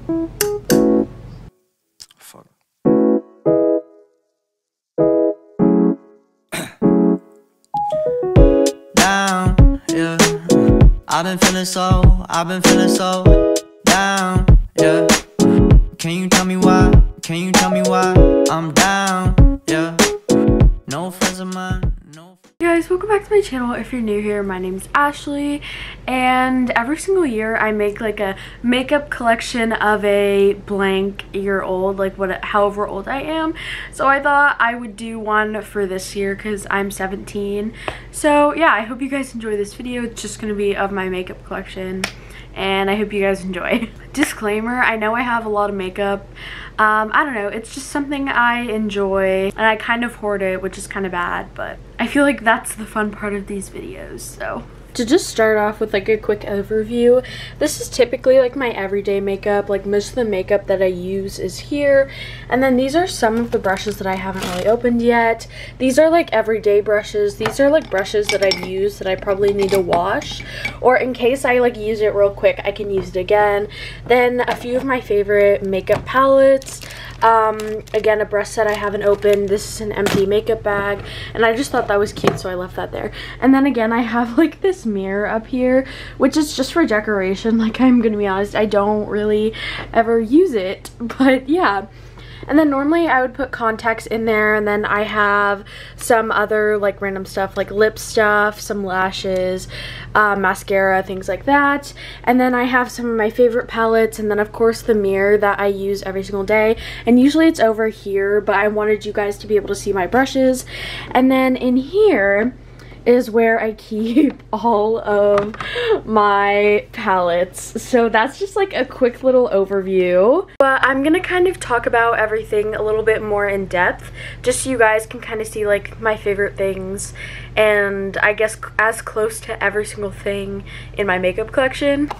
Fuck. Down, yeah. I've been feeling so down, yeah. Can you tell me why? Can you tell me why I'm down, yeah. No friends of mine, no. Hey guys, welcome back to my channel. If you're new here, my name is Ashley, and every single year I make like a makeup collection of a blank year old, like however old I am. So I thought I would do one for this year because I'm 17. So yeah, I hope you guys enjoy this video. It's just going to be of my makeup collection, and I hope you guys enjoy. Disclaimer, I know I have a lot of makeup. I don't know, it's just something I enjoy, and I kind of hoard it, which is kind of bad, but I feel like that's the fun part of these videos. So to just start off with like a quick overview, this is typically like my everyday makeup. Like most of the makeup that I use is here, and then these are some of the brushes that I haven't really opened yet. These are like everyday brushes. These are like brushes that I've used that I probably need to wash, or in case I like use it real quick I can use it again. Then a few of my favorite makeup palettes. Again, a brush set I haven't opened. This is an empty makeup bag, and I just thought that was cute, so I left that there. And then again, I have like this mirror up here, which is just for decoration. Like, I'm gonna be honest, I don't really ever use it, but yeah. And then normally I would put contacts in there, and then I have some other like random stuff like lip stuff, some lashes, mascara, things like that. And then I have some of my favorite palettes, and then of course the mirror that I use every single day. And usually it's over here, but I wanted you guys to be able to see my brushes. And then in here is where I keep all of my palettes. So that's just like a quick little overview. But I'm gonna kind of talk about everything a little bit more in depth, just so you guys can kind of see like my favorite things, and I guess as close to every single thing in my makeup collection.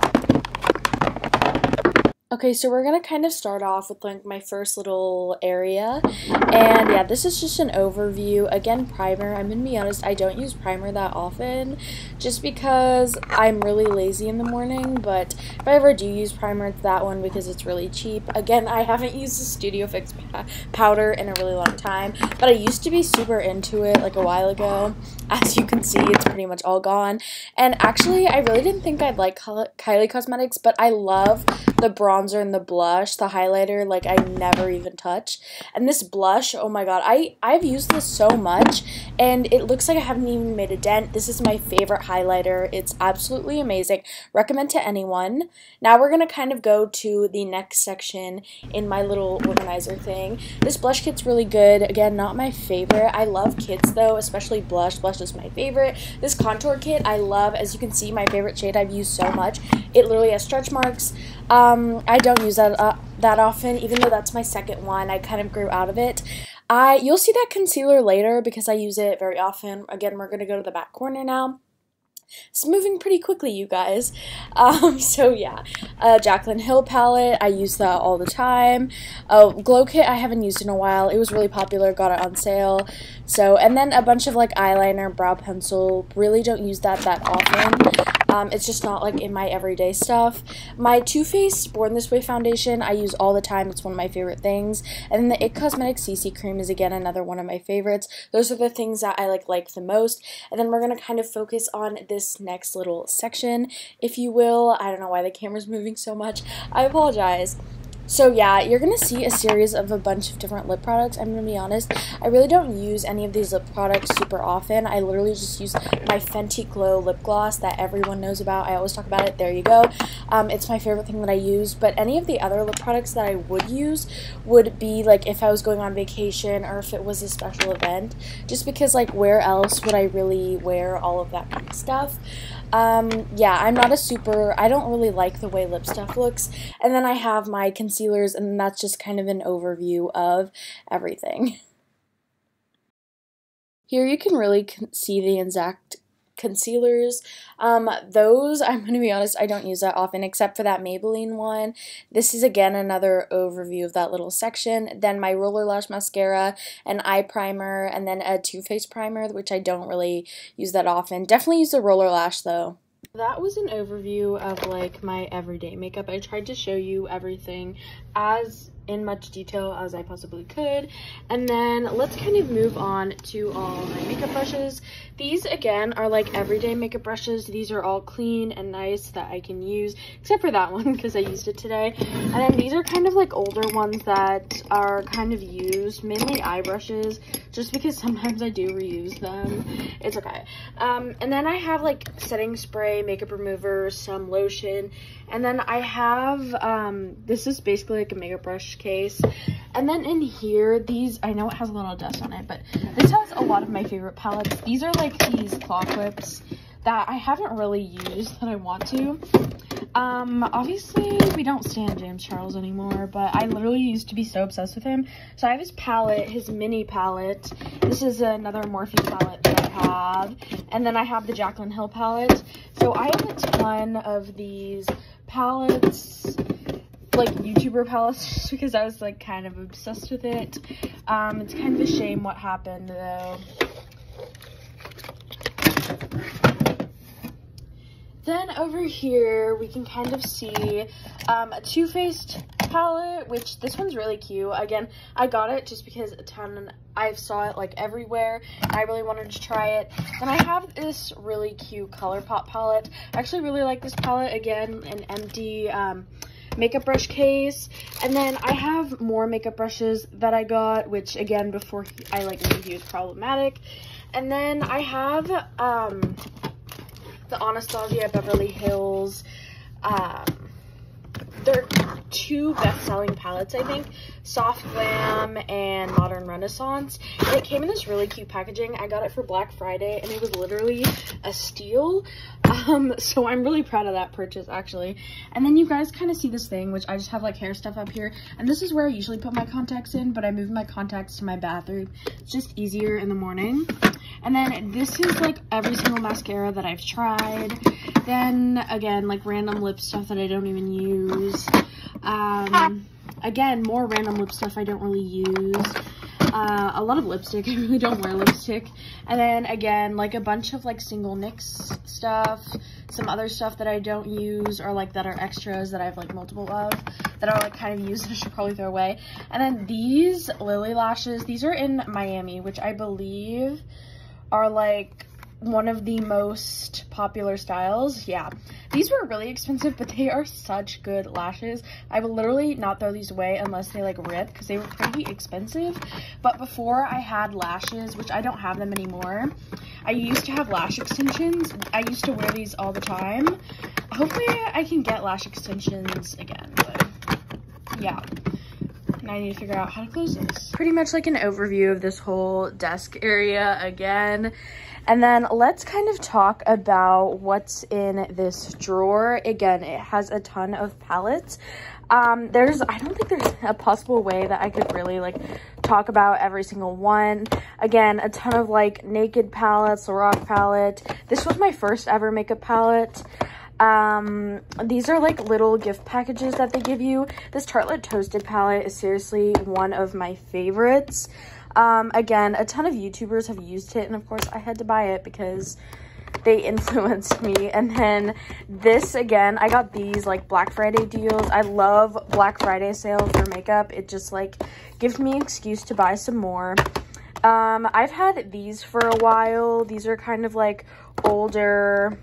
Okay, so we're gonna kind of start off with like my first little area, and yeah, this is just an overview. Again, primer. I'm gonna be honest, I don't use primer that often, just because I'm really lazy in the morning, but if I ever do use primer, it's that one because it's really cheap. Again, I haven't used the Studio Fix powder in a really long time, but I used to be super into it like a while ago. As you can see, it's pretty much all gone, and actually, I really didn't think I'd like Kylie Cosmetics, but I love the bronzer and the blush. The highlighter, like, I never even touch. And this blush, oh my god, I've used this so much, and it looks like I haven't even made a dent. This is my favorite highlighter. It's absolutely amazing. Recommend to anyone. Now we're gonna kind of go to the next section in my little organizer thing. This blush kit's really good. Again, not my favorite. I love kits though, especially blush. Blush is my favorite. This contour kit I love. As you can see, my favorite shade I've used so much. It literally has stretch marks. I don't use that that often, even though that's my second one. I kind of grew out of it. You'll see that concealer later because I use it very often. Again, we're going to go to the back corner now. It's moving pretty quickly, you guys. So yeah, Jaclyn Hill palette, I use that all the time. Glow Kit, I haven't used in a while. It was really popular, got it on sale. So, and then a bunch of like eyeliner, brow pencil. Really don't use that often. It's just not like in my everyday stuff. My Too Faced Born This Way foundation, I use all the time. It's one of my favorite things. And then the IT Cosmetics CC cream is again another one of my favorites. Those are the things that I like the most. And then we're gonna kind of focus on this next little section, if you will. I don't know why the camera's moving so much. I apologize. So yeah, you're going to see a series of a bunch of different lip products. I'm going to be honest, I really don't use any of these lip products super often. I literally just use my Fenty Glow lip gloss that everyone knows about. I always talk about it. There you go. It's my favorite thing that I use. But any of the other lip products that I would use would be like if I was going on vacation or if it was a special event. Just because like where else would I really wear all of that kind of stuff? Yeah, I'm not a super, I don't really like the way lip stuff looks. And then I have my concealers, and that's just kind of an overview of everything. Here you can really see the exact concealers. Those, I'm going to be honest, I don't use that often except for that Maybelline one. This is again another overview of that little section. Then my Roller Lash Mascara, an eye primer, and then a Too Faced primer, which I don't really use that often. Definitely use the Roller Lash though. That was an overview of like my everyday makeup. I tried to show you everything as in much detail as I possibly could. And then let's kind of move on to all my makeup brushes. These again are like everyday makeup brushes. These are all clean and nice that I can use, except for that one because I used it today. And then these are kind of like older ones that are kind of used, mainly eye brushes, just because sometimes I do reuse them. It's okay. And then I have like setting spray, makeup remover, some lotion, and then I have this is basically like a makeup brush case. And then in here, these, I know it has a little dust on it, but this has a lot of my favorite palettes. These are like these claw clips that I haven't really used that I want to. Obviously we don't stand James Charles anymore, but I literally used to be so obsessed with him. So I have his palette, his mini palette. This is another Morphe palette that I have. And then I have the Jaclyn Hill palette. So I have a ton of these palettes, like YouTuber palettes, just because I was like kind of obsessed with it. It's kind of a shame what happened though. Then over here, we can kind of see a Too Faced palette, which this one's really cute. Again, I got it just because I saw it like everywhere. I really wanted to try it. Then I have this really cute ColourPop palette. I actually really like this palette. Again, an empty makeup brush case. And then I have more makeup brushes that I got, which again, before I like knew he was problematic. And then I have the Anastasia Beverly Hills. They're two best-selling palettes, I think. Soft Glam and Modern Renaissance. And it came in this really cute packaging. I got it for Black Friday, and it was literally a steal. So I'm really proud of that purchase, actually. And then you guys kind of see this thing, which I just have like hair stuff up here. And this is where I usually put my contacts in, but I moved my contacts to my bathroom. It's just easier in the morning. And then this is like every single mascara that I've tried. Then again, like random lip stuff that I don't even use. Again, more random lip stuff I don't really use. A lot of lipstick. I really don't wear lipstick. And then again, like a bunch of like single NYX stuff, some other stuff that I don't use or like that are extras that I have like multiple of that are like kind of used that I should probably throw away. And then these Lily lashes, these are in Miami, which I believe are like one of the most popular styles. Yeah, these were really expensive, but they are such good lashes. I will literally not throw these away unless they like rip, because they were pretty expensive. But before I had lashes, which I don't have them anymore, I used to have lash extensions. I used to wear these all the time. Hopefully I can get lash extensions again, but yeah. I need to figure out how to close this. Pretty much like an overview of this whole desk area again. And then let's kind of talk about what's in this drawer. Again, it has a ton of palettes. I don't think there's a possible way that I could really like talk about every single one. Again, a ton of like Naked palettes, Lorac palette. This was my first ever makeup palette. These are like little gift packages that they give you. This Tartelette Toasted palette is seriously one of my favorites. Again, a ton of YouTubers have used it, and of course I had to buy it because they influenced me. And then this, again, I got these like Black Friday deals. I love Black Friday sale for makeup. It just like gives me an excuse to buy some more. I've had these for a while. These are kind of like older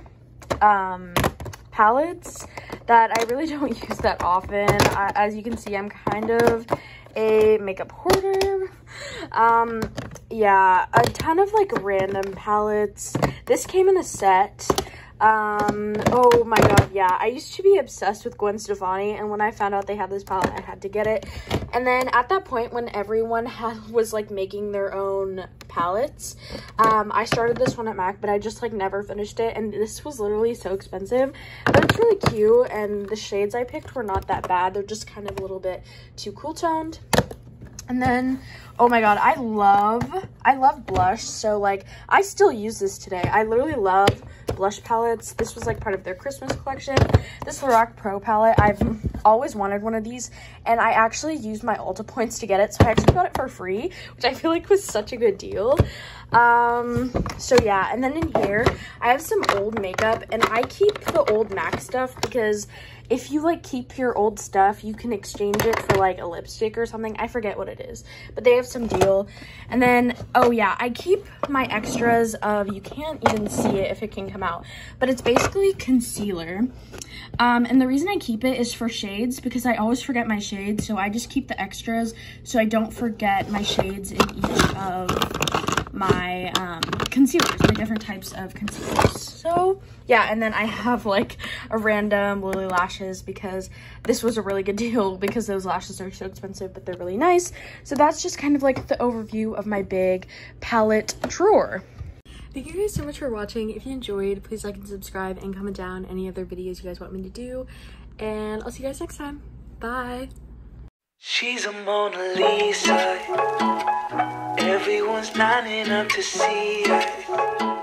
palettes that I really don't use that often. As you can see, I'm kind of a makeup hoarder. Yeah, a ton of like random palettes. This came in a set. Oh my god, yeah, I used to be obsessed with Gwen Stefani, and when I found out they had this palette, I had to get it. And then at that point, when everyone was like making their own palettes, I started this one at MAC, but I just like never finished it, and this was literally so expensive, but it's really cute, and the shades I picked were not that bad. They're just kind of a little bit too cool toned. And then, oh my god, I love blush. So like, I still use this today. I literally love blush palettes. This was like part of their Christmas collection. This Lorac Pro palette, I've always wanted one of these, and I actually used my Ulta points to get it, so I actually got it for free, which I feel like was such a good deal. So yeah, and then in here I have some old makeup, and I keep the old MAC stuff because if you like keep your old stuff, you can exchange it for like a lipstick or something. I forget what it is, but they have some deal. And then, oh yeah, I keep my extras of, you can't even see it if it can come out, but it's basically concealer. And the reason I keep it is for shades, because I always forget my shades, so I just keep the extras so I don't forget my shades in each of my concealers, my different types of concealers. So yeah, and then I have like a random Lily lashes because this was a really good deal because those lashes are so expensive, but they're really nice. So that's just kind of like the overview of my big palette drawer. Thank you guys so much for watching. If you enjoyed, please like and subscribe and comment down any other videos you guys want me to do. And I'll see you guys next time. Bye. She's a Mona Lisa. Everyone's lining up to see her.